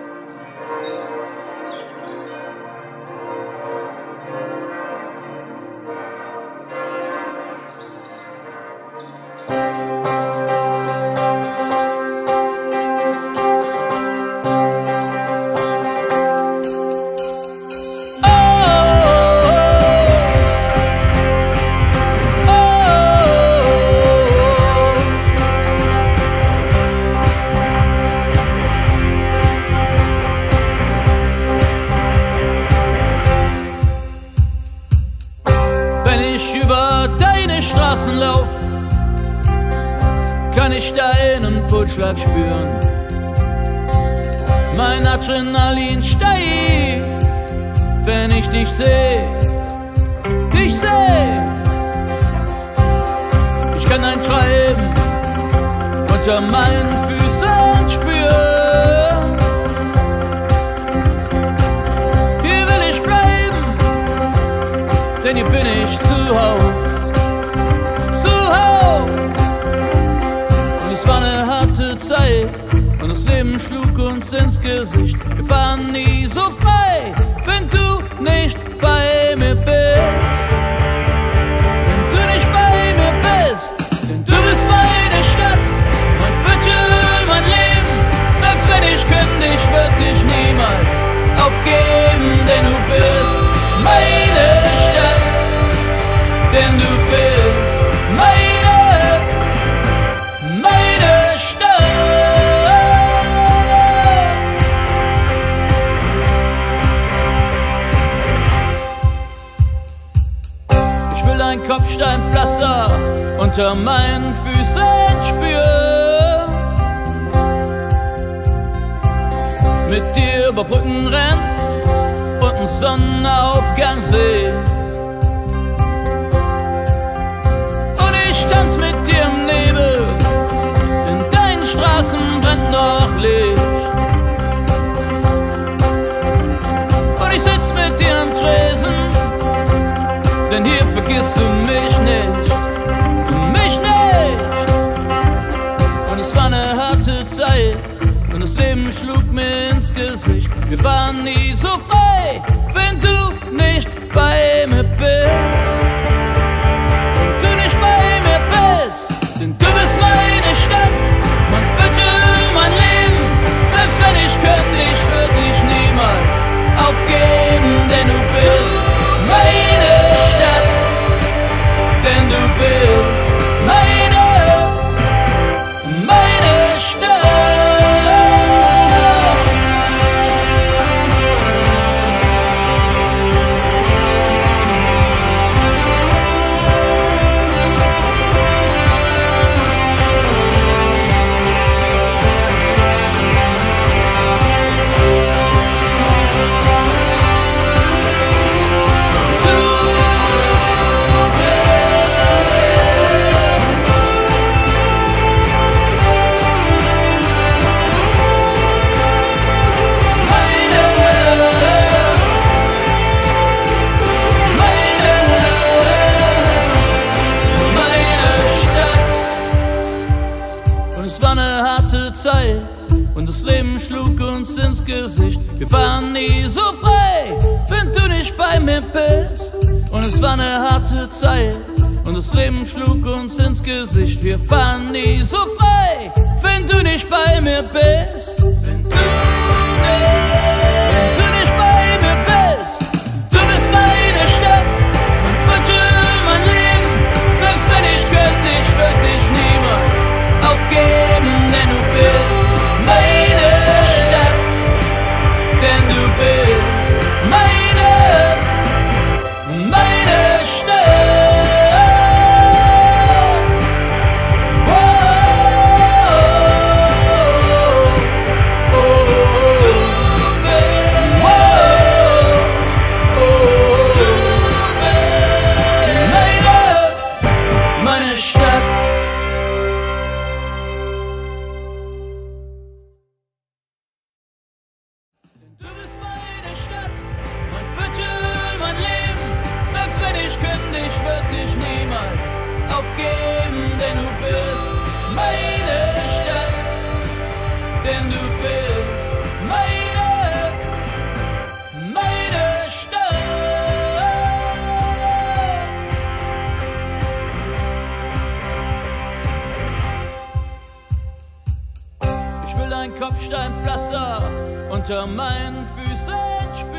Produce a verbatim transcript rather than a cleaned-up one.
Lauf, kann ich deinen Pulsschlag spüren. Mein Adrenalin steigt, wenn ich dich seh, dich seh. Ich kann dein Treiben unter meinen Füßen spüren. Hier will ich bleiben, denn hier bin ich zu Hause. Es war eine harte Zeit und das Leben schlug uns ins Gesicht. Wir waren nie so frei, wenn du nicht bei mir bist. Wenn du nicht bei mir bist, denn du bist meine Stadt, mein Viertel, mein Leben. Selbst wenn ich könnte, ich würd dich niemals aufgeben, denn du bist meine Stadt, denn du bist meine Meine Stadt. Ich will ein Kopfsteinpflaster unter meinen Füßen spüren. Mit dir über Brücken rennen und einen Sonnenaufgang sehen. Und ich tanz mit dir im Nebel. Straßen brennt noch Licht. Und ich sitz mit dir am Tresen, denn hier vergisst du mich nicht, mich nicht. Und es war eine harte Zeit und das Leben schlug mir ins Gesicht. Wir waren nie so frei, wenn du nicht bei mir bist. Wenn du nicht bei mir bist, denn du bist meine Stadt, mein Viertel, mein Leben. Selbst wenn ich könnte, ich würd dich niemals aufgeben, denn du bist meine Stadt, denn du bist meine, meine Stadt. Zeit und das Leben schlug uns ins Gesicht. Wir waren nie so frei, wenn du nicht bei mir bist. Und es war eine harte Zeit und das Leben schlug uns ins Gesicht. Wir waren nie so frei, wenn du nicht bei mir bist. Wenn du nicht, wenn du nicht bei mir bist, du bist meine Stadt, mein Viertel, mein Leben. Selbst wenn ich könnte, ich würd dich niemals aufgeben, denn du bist meine Stadt, denn du bist meine, meine Stadt. Aufgeben, denn du bist meine Stadt, denn du bist meine mein Kopfsteinpflaster unter meinen Füßen